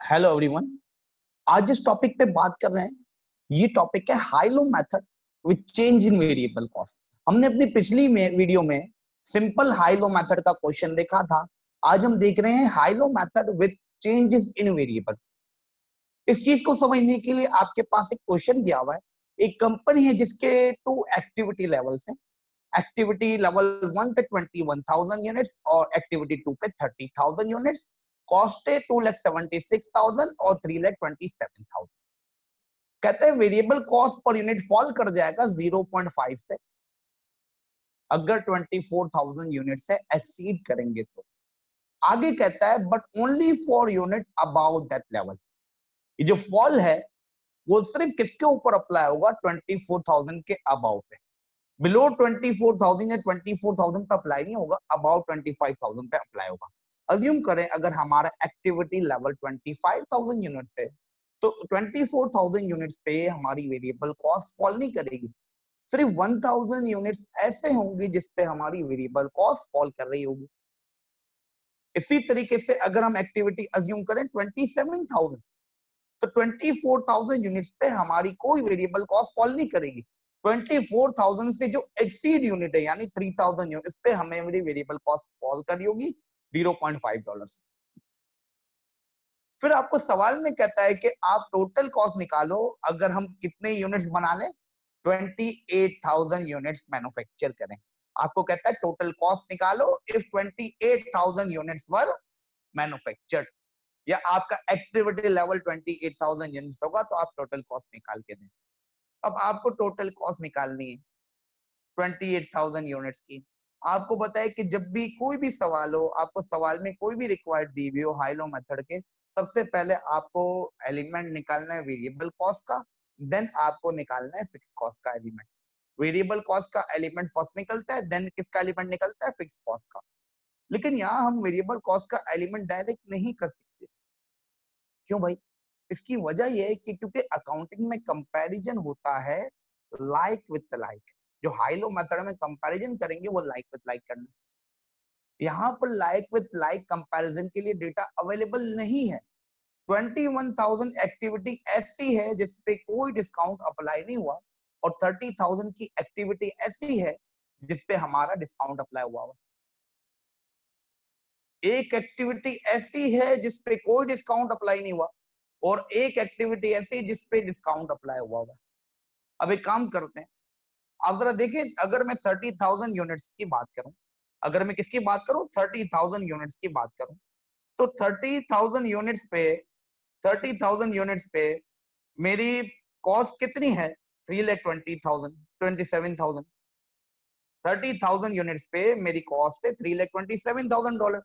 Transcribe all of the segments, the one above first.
Hello everyone. आज जिस topic पे बात कर रहे हैं ये टॉपिक है high low method with change in variable cost. हमने अपनी पिछली वीडियो में सिंपल हाई लो मेथड का क्वेश्चन देखा था। आज हम देख रहे हैं high low method with changes in variable. इस चीज को समझने के लिए आपके पास एक क्वेश्चन दिया हुआ है। एक कंपनी है जिसके 2 एक्टिविटी लेवल्स हैं। एक्टिविटी लेवल 1 पे 21,000 यूनिट्स और एक्टिविटी 2 पे 30,000 यूनिट्स। कॉस्ट है 2,76,000 और 3,27,000। कहते हैं variable cost per unit fall कर जाएगा 0.5 से अगर 24,000 यूनिट से एक्सीड करेंगे तो। आगे कहता है but only for unit above that level. ये जो फॉल है वो सिर्फ किसके ऊपर अप्लाई होगा? 24,000 के अबाउ पे। बिलो 24,000 या 24,000 पे अप्लाई नहीं होगा, अबाउ 25,000 पे अप्लाई होगा। अज्यूम करें अगर हमारा एक्टिविटी लेवल 25,000 यूनिट्स है तो 24,000 यूनिट्स पे हमारी वेरिएबल कॉस्ट फॉल नहीं करेगी। सिर्फ 1,000 यूनिट्स ऐसे होंगे जिसपे हमारी वेरिएबल कॉस्ट फॉल कर रही होगी। इसी तरीके से अगर हम एक्टिविटी अज्यूम करें 27,000 तो 24,000 यूनिट्स पे हमारी कोई वेरिएबल कॉस्ट फॉल नहीं करेगी। 24,000 से जो एक्सीड यूनिट है यानी 3,000 यूनिट्स पे हमें मेरी वेरिएबल कॉस्ट फॉल करी होगी $0.5। फिर आपको सवाल में कहता है कि आप टोटल कॉस्ट निकालो अगर हम कितने यूनिट्स बना लें? 28,000 यूनिट्स मैन्युफैक्चर करें। आपको कहता है टोटल कॉस्ट निकालो इफ 28,000 यूनिट्स वर मैन्युफैक्चर्ड, या आपका एक्टिविटी लेवल 28,000 यूनिट्स होगा तो आप टोटल कॉस्ट निकाल के दें। अब आपको टोटल कॉस्ट निकालनी है 28,000 यूनिट्स की। आपको बताए कि जब भी कोई भी सवाल हो, आपको सवाल में कोई भी रिक्वायर्ड दी हुई हो हाई लो मेथड के, सबसे पहले आपको एलिमेंट निकालना है वेरिएबल कॉस्ट का, देन आपको निकालना है फिक्स कॉस्ट का एलिमेंट। वेरिएबल कॉस्ट का एलिमेंट फर्स्ट निकलता है, देन किसका एलिमेंट निकलता है? फिक्स कॉस्ट का। लेकिन यहाँ हम वेरिएबल कॉस्ट का एलिमेंट डायरेक्ट नहीं कर सकते। क्यों भाई? इसकी वजह यह है कि क्योंकि अकाउंटिंग में कंपैरिजन होता है लाइक विथ लाइक। जो हाई लो मेथड में कंपैरिजन करेंगे वो लाइक विथ लाइक करना। यहाँ पर लाइक विथ लाइक कंपैरिजन के लिए डेटा अवेलेबल नहीं है। 21,000 एक्टिविटी ऐसी है जिसपे कोई डिस्काउंट अप्लाई नहीं हुआ और 30,000 की एक्टिविटी ऐसी है जिसपे हमारा डिस्काउंट अप्लाई हुआ हुआ। एक एक्टिविटी ऐसी है जिसपे कोई डिस्काउंट अप्लाई नहीं हुआ और एक एक्टिविटी ऐसी जिसपे डिस्काउंट अप्लाई हुआ हुआ। अब एक काम करते हैं, आप जरा देखें, अगर मैं 30,000 यूनिट्स की बात करूं, अगर मैं किसकी बात करूं? 30,000 यूनिट्स की बात करूं तो 30,000 यूनिट्स पे मेरी कॉस्ट कितनी है? 3,20,000 27,000। 30,000 यूनिट्स पे मेरी कॉस्ट है $3,27,000।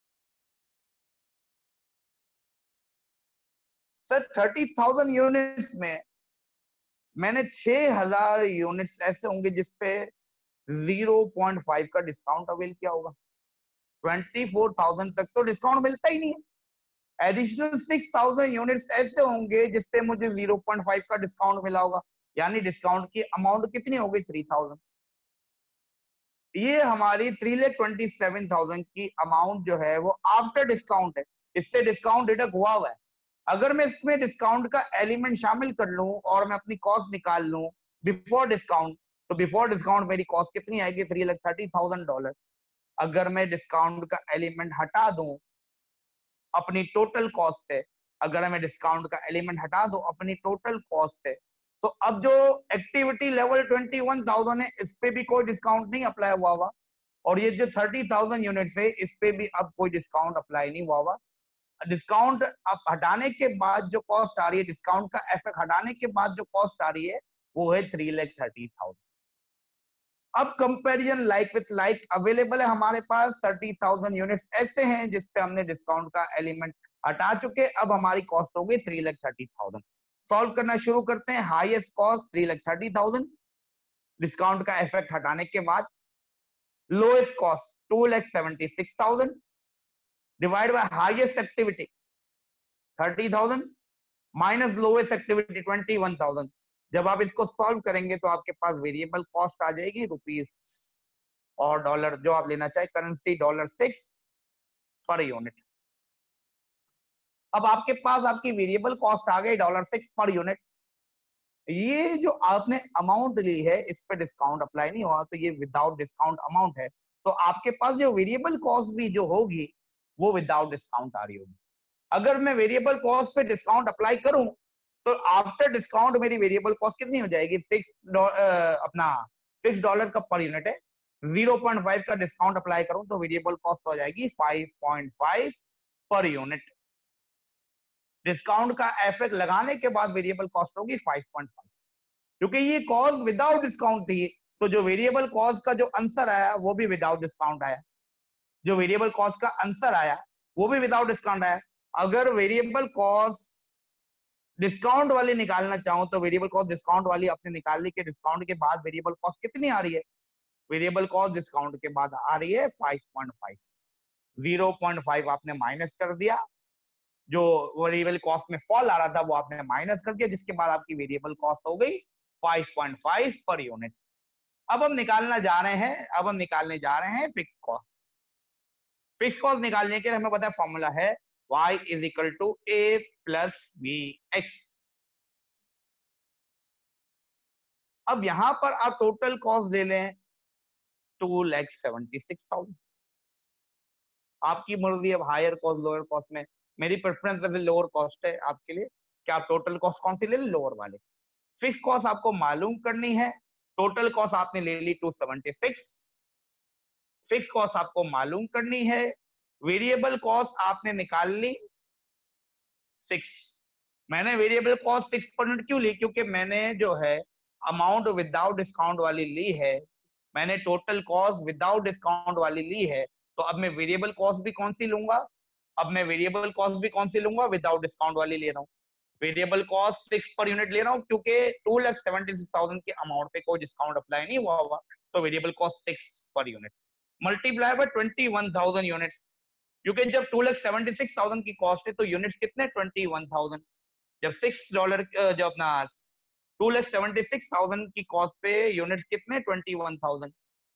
सर 30,000 यूनिट्स में मैंने 6,000 यूनिट्स ऐसे होंगे जिसपे 0.5 का डिस्काउंट अवेल किया होगा। 24,000 तक तो डिस्काउंट मिलता ही नहीं है। एडिशनल 6,000 यूनिट्स ऐसे होंगे जिसपे मुझे 0.5 का डिस्काउंट मिला होगा, यानी डिस्काउंट की अमाउंट कितनी हो गई? 3,000। ये हमारी 3,27,000 की अमाउंट जो है वो आफ्टर डिस्काउंट है, इससे डिस्काउंट डिडक्ट हुआ हुआ है। अगर मैं इसमें डिस्काउंट का एलिमेंट शामिल कर लूं और मैं अपनी कॉस्ट निकाल लूं बिफोर डिस्काउंट, तो बिफोर डिस्काउंट मेरी कॉस्ट कितनी आएगी? $3,30,000। अगर मैं डिस्काउंट का एलिमेंट हटा दूं अपनी टोटल कॉस्ट से, अगर मैं डिस्काउंट का एलिमेंट हटा दूं अपनी टोटल कॉस्ट से, तो अब जो एक्टिविटी लेवल 21,000 है इस पे भी कोई डिस्काउंट नहीं अप्लाई हुआ हुआ, और ये जो 30,000 यूनिट्स है इस पे भी अब कोई डिस्काउंट अप्लाई नहीं हुआ हुआ। डिस्काउंट अब हटाने के बाद जो कॉस्ट आ रही है, डिस्काउंट का इफेक्ट हटाने के बाद जो कॉस्ट आ रही है वो है 3,30,000। अब comparison like with like available है हमारे पास। 30,000 यूनिट्स ऐसे हैं जिसपे हमने डिस्काउंट का एलिमेंट हटा चुके, अब हमारी कॉस्ट हो गई 3,30,000। सॉल्व करना शुरू करते हैं। हाईएस्ट कॉस्ट 3,30,000 डिस्काउंट का इफेक्ट हटाने के बाद, lowest cost 2,76,000 divide by highest activity 30,000 minus lowest activity 21,000। जब आप इसको सॉल्व करेंगे तो आपके पास वेरिएबल कॉस्ट आ जाएगी रुपीस और डॉलर, जो आप लेना चाहे करेंसी $6 पर यूनिट। अब आपके पास आपकी वेरिएबल कॉस्ट आ गई $6 पर यूनिट। ये जो आपने अमाउंट ली है इस पे डिस्काउंट अप्लाई नहीं हुआ, तो ये विदाउट डिस्काउंट अमाउंट है। तो आपके पास जो वेरिएबल कॉस्ट भी जो होगी वो विदाउट डिस्काउंट आ रही होगी। अगर मैं वेरिएबल कॉस्ट पे डिस्काउंट अप्लाई करूं तो आफ्टर डिस्काउंट मेरी वेरिएबल कॉस्ट कितनी हो जाएगी? $6 का पर यूनिट है। 0.5 का डिस्काउंट अप्लाई करूं तो वेरिएबल कॉस्ट हो जाएगी 5.5 पर यूनिट। डिस्काउंट का इफेक्ट लगाने के बाद वेरिएबल कॉस्ट होगी 5.5। क्योंकि ये कॉस्ट विदाउट डिस्काउंट थी, तो जो वेरिएबल कॉस्ट का जो आंसर आया वो भी विदाउट डिस्काउंट आया। जो वेरिएबल कॉस्ट का आंसर आया वो भी विदाउट डिस्काउंट आया। अगर वेरिएबल कॉस्ट डिस्काउंट वाली निकालना चाहूं तो वेरिएबल कॉस्ट डिस्काउंट वाली आपने निकाल ली कि डिस्काउंट के बाद वेरिएबल कॉस्ट कितनी आ रही है? वेरिएबल कॉस्ट डिस्काउंट के बाद आ रही है 5.5। 0.5 आपने माइनस कर दिया, जो वेरिएबल कॉस्ट में फॉल आ रहा था वो आपने माइनस कर दिया, जिसके बाद आपकी वेरिएबल कॉस्ट हो गई 5.5 पर यूनिट। अब हम निकालने जा रहे हैं फिक्स कॉस्ट। फिक्स कॉस्ट निकालने के लिए हमें पता है फॉर्मूला है y is equal to a plus B X. अब यहां पर आप टोटल कॉस्ट ले लें 2,76,000। आपकी मर्जी, अब हायर कॉस्ट लोअर कॉस्ट में। मेरी प्रेफरेंस वैसे लोअर कॉस्ट है आपके लिए कि आप टोटल कॉस्ट कौन सी ले लें? लोअर वाले। फिक्स कॉस्ट आपको मालूम करनी है। टोटल कॉस्ट आपने ले ली 276। फिक्स कॉस्ट आपको मालूम करनी है। वेरिएबल कॉस्ट आपने निकाल ली 6। मैंने वेरिएबल कॉस्ट 6% क्यों ली? क्योंकि मैंने जो है अमाउंट विदाउट डिस्काउंट वाली ली है, मैंने टोटल कॉस्ट विदाउट डिस्काउंट वाली ली है। तो अब मैं वेरिएबल कॉस्ट भी कौन सी लूंगा? अब मैं वेरिएबल कॉस्ट भी कौन सी लूंगा? विदाउट डिस्काउंट वाली ले रहा हूँ। वेरिएबल कॉस्ट 6 पर यूनिट ले रहा हूँ क्योंकि 2,76,000 के अमाउंट पे कोई डिस्काउंट अप्लाई नहीं हुआ होगा, तो variable cost 6 per unit multiply by 21,000 units. क्योंकि जब 2,76,000 की कॉस्ट है तो यूनिट्स कितने? 21,000। जब $6 जो अपना 2,76,000 की कॉस्ट पे यूनिट्स कितने? 21,000।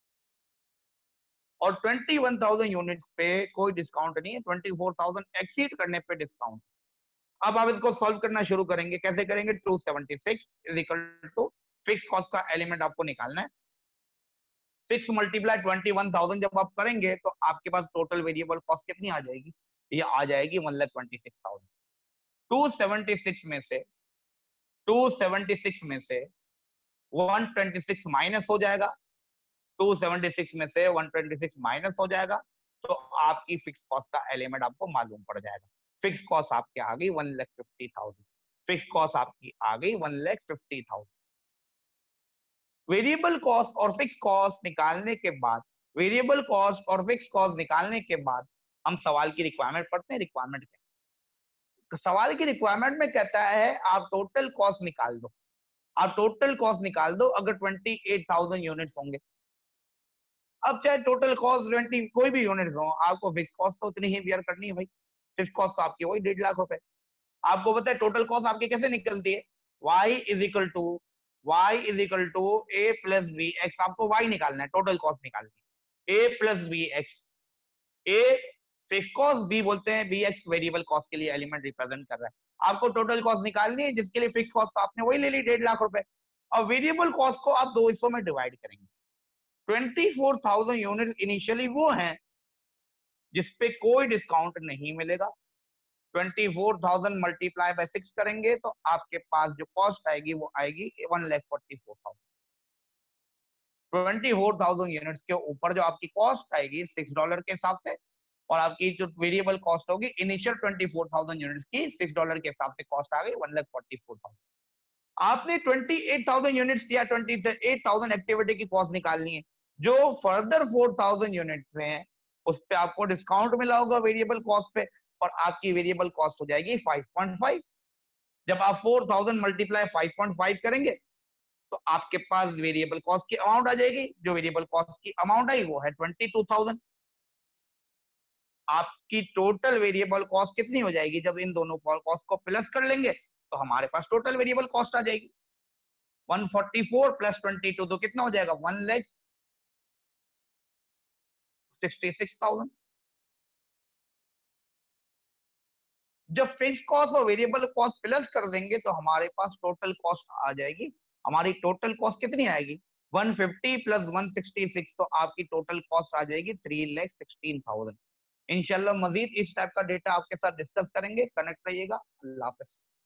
और 21,000 यूनिट्स पे कोई डिस्काउंट नहीं है, 24,000 एक्सीड करने पे डिस्काउंट। अब आप इसको सॉल्व करना शुरू करेंगे। कैसे करेंगे? 276 is equal to fix cost का एलिमेंट आपको निकालना है। 6 मल्टीप्लाई 21,000 जब आप करेंगे तो आपके पास टोटल वेरिएबल कॉस्ट कितनी आ जाएगी? ये आ जाएगी 1,26,000। 276 में से 276 में से 126 माइनस हो जाएगा। 276 में से 126 माइनस हो जाएगा तो आपकी फिक्स कॉस्ट का एलिमेंट आपको मालूम पड़ जाएगा। फिक्स कॉस्ट आपकी आ गई 1,50,000। फिक्स कॉस्ट आपकी आ गई 1,50,000। वेरिएबल कॉस्ट और फिक्स कॉस्ट निकालने के बाद, वेरिएबल कॉस्ट और फिक्स कॉस्ट निकालने के बाद हम सवाल की रिक्वायरमेंट पढ़ते हैं। रिक्वायरमेंट क्या? सवाल की रिक्वायरमेंट में कहता है आप टोटल कॉस्ट निकाल दो। आप टोटल कॉस्ट निकाल दो अगर 28,000 यूनिट्स होंगे। अब चाहे टोटल कॉस्ट 20 कोई भी यूनिट्स हो, आपको फिक्स कॉस्ट तो उतनी ही बियर करनी है भाई। फिक्स कॉस्ट तो आपकी वही 1.5 लाख रुपए। आपको पता है टोटल कॉस्ट आपकी कैसे निकलती है? y is equal to a plus B X. आपको y निकालना है, टोटल कॉस्ट निकालनी है। a plus B X. a fix cost, b बोलते हैं बी एक्स वेरिएबल कॉस्ट के लिए एलिमेंट रिप्रेजेंट कर रहा है। आपको टोटल कॉस्ट निकालनी है जिसके लिए फिक्स कॉस्ट तो आपने वही ले ली 1.5 लाख रुपए। और वेरिएबल कॉस्ट को आप दो हिस्सों में डिवाइड करेंगे। 24,000 यूनिट इनिशियली वो हैं जिसपे कोई डिस्काउंट नहीं मिलेगा। 24,000 मल्टीप्लाई बाय 6 करेंगे तो आपके पास जो कॉस्ट आएगी वो आएगी 1,44,000। 24,000 यूनिट्स के ऊपर जो आपकी कॉस्ट आएगी $6 के हिसाब से, और आपकी जो वेरिएबल कॉस्ट होगी इनिशियल 24,000 यूनिट्स की $6 के हिसाब से कॉस्ट आ गई 1,44,000। आपने 28,000 यूनिट्स या 28,000 एक्टिविटी की कॉस्ट निकालनी है। जो फर्दर 4,000 यूनिट्स हैं उस पे आपको डिस्काउंट मिला होगा वेरिएबल कॉस्ट पे, और आपकी वेरिएबल कॉस्ट हो जाएगी 5.5। जब आप 4,000 मल्टीप्लाई 5.5 करेंगे तो आपके पास वेरिएबल कॉस्ट की अमाउंट आ जाएगी। जो वेरिएबल कॉस्ट की अमाउंट आई वो है 22,000। आपकी टोटल वेरिएबल कॉस्ट कितनी हो जाएगी? जब इन दोनों कॉस्ट को प्लस कर लेंगे तो हमारे पास टोटल वेरिएबल कॉस्ट आ जाएगी 144 प्लस 22 तो कितना हो जाएगा? 1,66,000। जब फिक्स कॉस्ट और वेरिएबल कॉस्ट प्लस कर देंगे तो हमारे पास टोटल कॉस्ट आ जाएगी। हमारी टोटल कॉस्ट कितनी आएगी? 150 प्लस 166, तो आपकी टोटल कॉस्ट आ जाएगी 3,16,000। इंशाल्लाह मजीद इस टाइप का डेटा आपके साथ डिस्कस करेंगे। कनेक्ट रहिएगा। अल्लाह हाफिज।